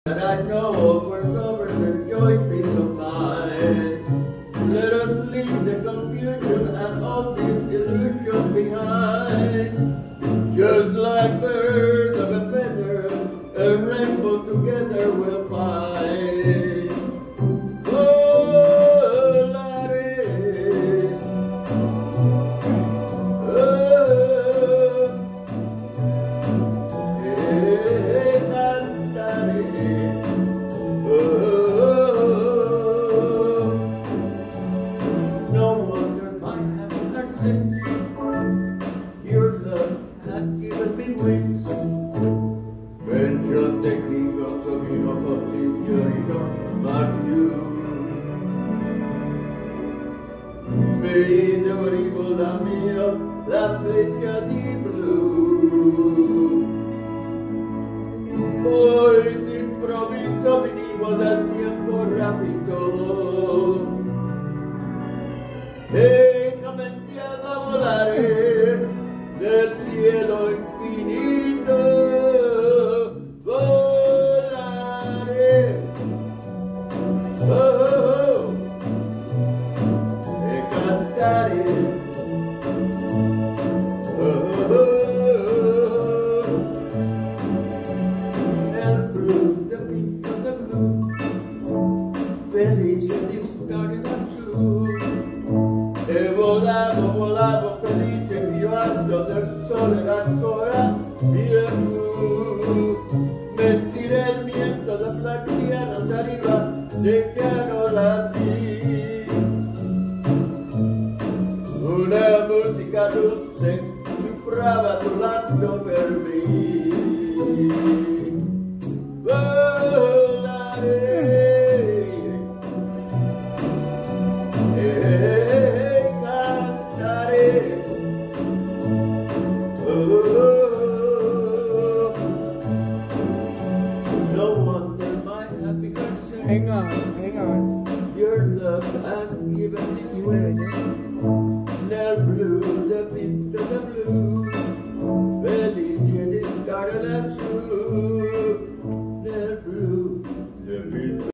that I know for comfort and joy, peace of mind. Let us leave the confusion and all this illusion behind. Just like birds of a feather, a rainbow together we'll find. Oh, Larry. No wonder my happy heart sings. Your love has given me wings. Penso te quiero, sono posizionino, but you mi devorivo la mia, la freccia di blu. Poi d'improvviso venivo dal tempo rapido e cominciavo a volare nel cielo infinito, volare, oh, oh, oh, e cantare, oh, oh, oh, nel blu, the pink of the blue, felice di stare lassù. E volavo, volavo felice, vivando del sole ancora via tu. Mentir el viento de plaquianos arriba, dejano la ti. Una musica dulce, susurrava volando per me. Volare. No wonder my happy heart sings. Hang on.